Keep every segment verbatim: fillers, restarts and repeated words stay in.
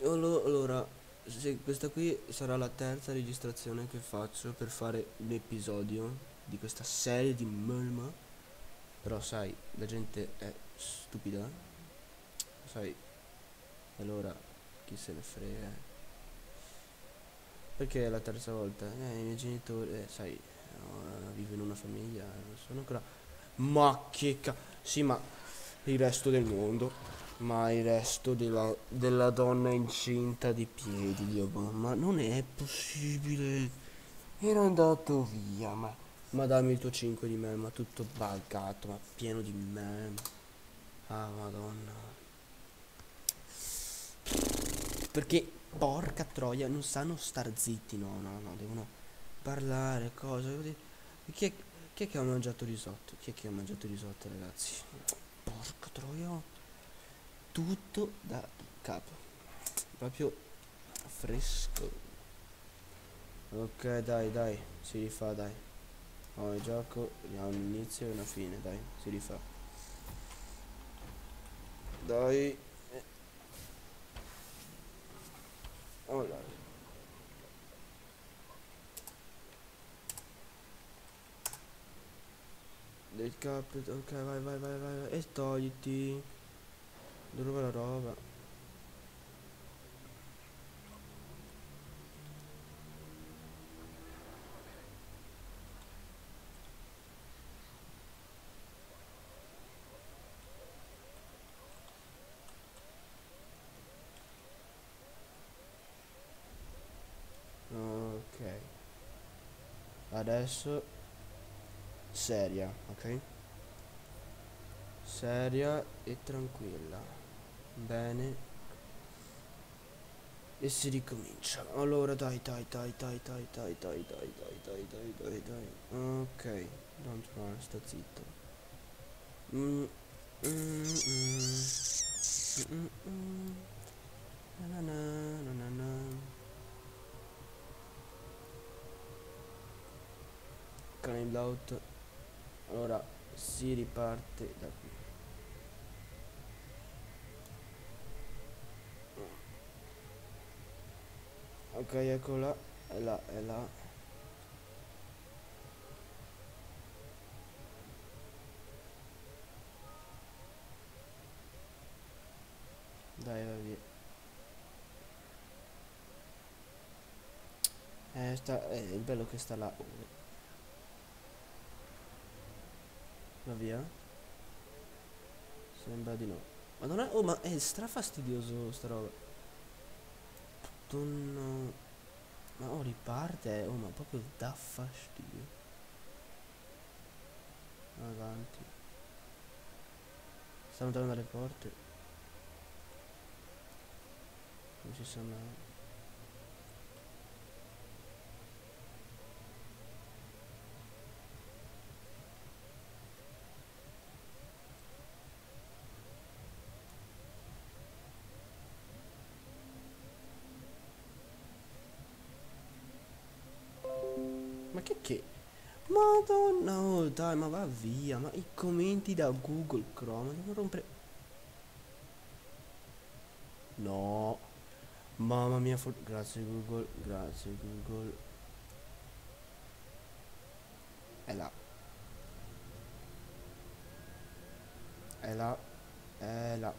Allo- Allora, se questa qui sarà la terza registrazione che faccio per fare un episodio di questa serie di Mulma. Però sai, la gente è stupida, sai, allora chi se ne frega. eh. Perché è la terza volta? Eh, i miei genitori, eh, sai, no, vivo in una famiglia, non sono ancora... Ma che ca... Sì, ma il resto del mondo, ma il resto della, della donna incinta di piedi, Dio, ma ma non è possibile. Era andato via, ma... Ma dammi il tuo cinque di me, ma tutto buggato, ma pieno di me. Ah, madonna. Perché, porca troia, non sanno star zitti, no, no, no, devono parlare, cose. Chi è, chi è che ha mangiato risotto? Chi è che ha mangiato risotto, ragazzi? Porca troia, tutto da capo, proprio fresco. Ok, dai, dai, si rifà, dai. Oh, il gioco ha un inizio e una fine, dai, si rifà. Dai. Allora, del capo, ok, vai, vai, vai, vai, vai. E togliti. Dove va la roba? Ok. Adesso seria, ok? Seria e tranquilla. Bene. E si ricomincia. Allora, dai, dai, dai, dai, dai, dai, dai, dai, dai, dai, dai, dai, dai. Ok. Don't run, sta zitto. Mm, mm, mm. Mm, mm. Na, na, na, na, na. Climb out. Allora, si riparte da qui. Ok, eccola. È là, è là. Dai, va via. Eh, sta, eh, il bello che sta là. Va via? Sembra di no. Madonna, oh, ma è strafastidioso sta roba. Madonna. Ma oh, riparte, eh. Oh, ma proprio dà fastidio. Avanti. Stanno entrando dalle porte. Non si sa mai. Ma che che? Madonna, oh, dai, ma va via. Ma i commenti da Google Chrome devono rompere. No. Mamma mia, for- grazie Google, grazie Google. È là, è là, è là.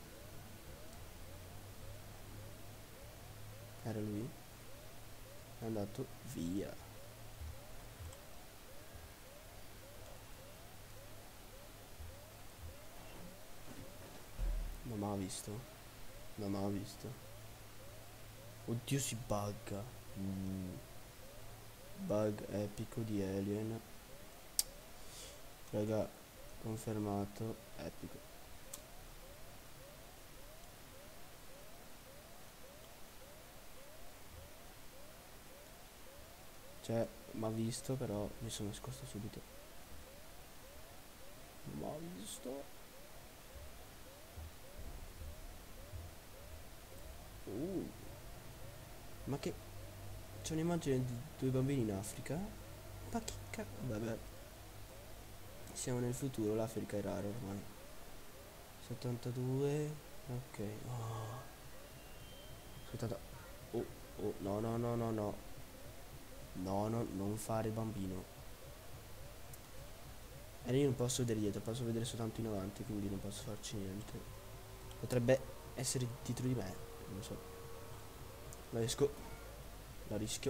Era lui? È andato via. Non m'ha visto. Non m'ha visto. Oddio, si bugga. Mm. Bug epico di Alien. Raga, confermato. Epico. Cioè, m'ha visto, però mi sono nascosto subito. M'ha visto. Uh. Ma che... C'è un'immagine di due bambini in Africa? Ma che cazzo... Vabbè. Siamo nel futuro, l'Africa è rara ormai. settantadue. Ok. Oh. Aspetta. Oh, oh, no, no, no, no, no. No, no, non fare il bambino. E io non posso vedere dietro, posso vedere soltanto in avanti, quindi non posso farci niente. Potrebbe essere dietro di me, non lo so. La esco. La rischio.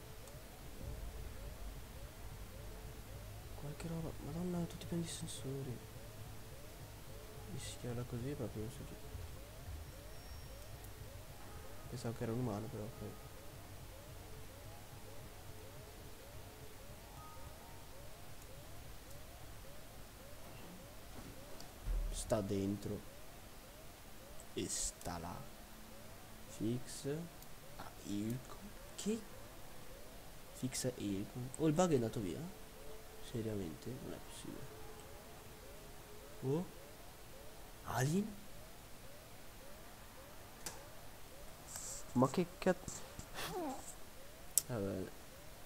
Qualche roba. Madonna, tutti pieni di sensori. Rischiarla così proprio non so giù. Pensavo che era un umano però poi. Sta dentro. E sta là. Fix. Ah, Ilco. Che? Fixa Ilco. Oh, il bug è andato via? Seriamente? Non è possibile. Oh. Alien? Ma che cazzo? Vabbè.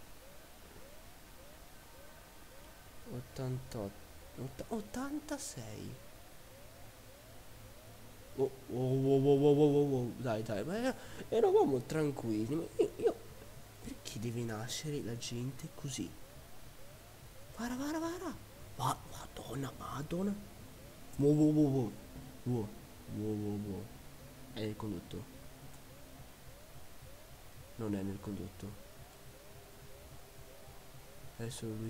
ottantotto. Otta- ottantasei. Oh, oh, oh, oh, oh, oh, oh, oh. Dai, dai, ma era- eravamo tranquilli. Ma io, io- perché deve nascere la gente così? Guarda, guarda, guarda. Ma, madonna, madonna. Wow, wow, wow, wow. Wow, wow, wow, wow. È nel condotto. Non è nel condotto. È solo lui.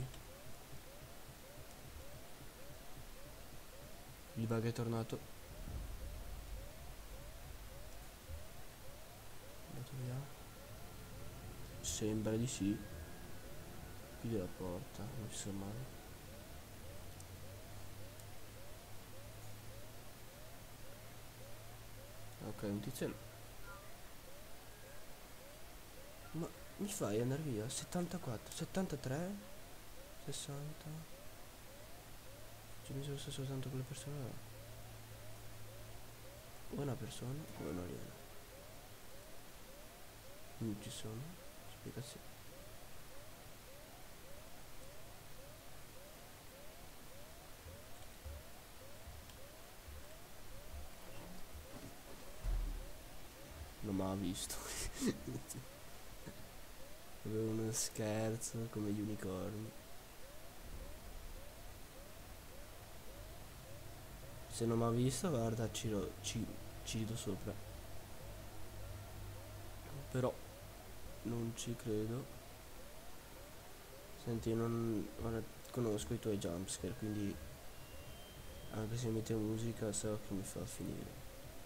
Il bug è tornato. Andato via. Sembra di sì. Chiudi la porta, non ci sa mai. Ok, un tizio. Ma mi fai andare via? settantaquattro, settantatré, sessanta. Ci mi sono soltanto quelle persone là. O una persona o un alieno. Non ci sono spiegazioni. Non mi ha visto. Avevo uno scherzo come gli unicorni. Se non mi ha visto, guarda, ci, ro- ci, ci rido sopra. Però non ci credo. Senti, non ora conosco i tuoi jumpscare, quindi anche se mette musica so che mi fa finire.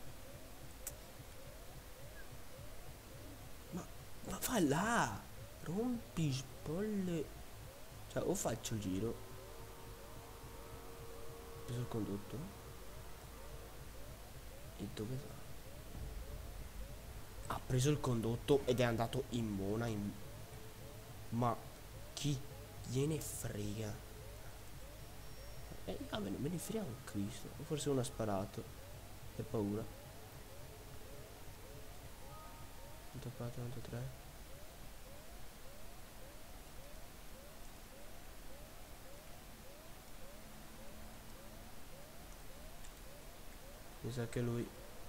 Ma, ma fa là! Rompi spolle. Cioè, o faccio il giro. Ho preso il condotto. E dove va? Ha preso il condotto ed è andato in mona in... Ma chi gliene frega? Eh, a me non me ne frega un Cristo. O forse uno ha sparato. Per paura. novantaquattro, novantatré. Mi sa che lui...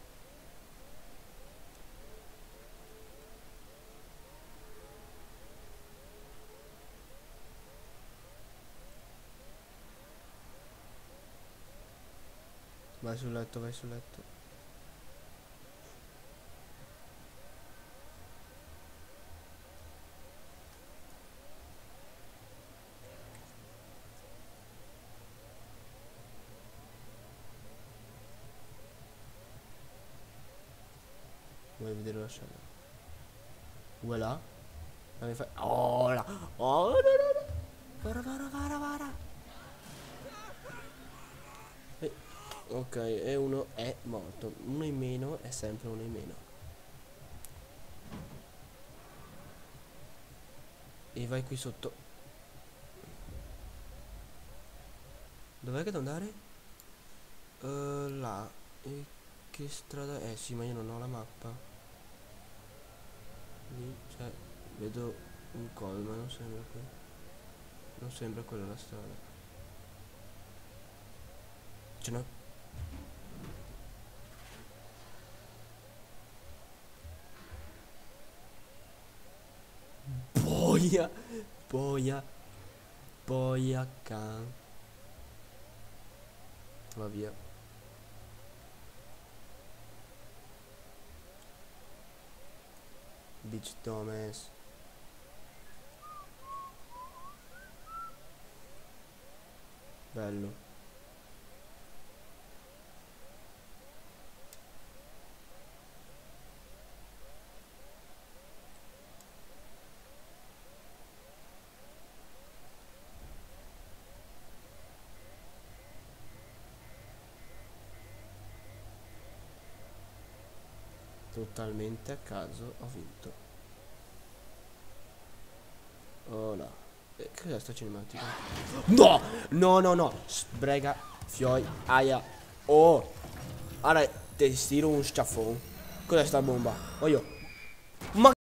Vai sul letto, vai sul letto. Vuoi vedere la scena? Voilà. Ma mi fai... Oh là. Oh no no no. Vara vara vara vara. Eh, ok, e uno è morto. Uno in meno è sempre uno in meno. E vai qui sotto. Dov'è che devo andare? Uh, là. E che strada... Eh sì, ma io non ho la mappa. Lì, cioè, vedo un coso, ma non sembra qui. Non sembra quella la strada. Ce n'è... Boia. Boia. Boia can. Va via. Bitch Thomas. Bello. Totalmente a caso ho vinto. Oh là. Eh, cos'è sta cinematica? No! No, no, no. Sbrega. Fioi. Aia. Oh. Ora ti tiro un schiaffone. Cos'è sta bomba? Oh io. Ma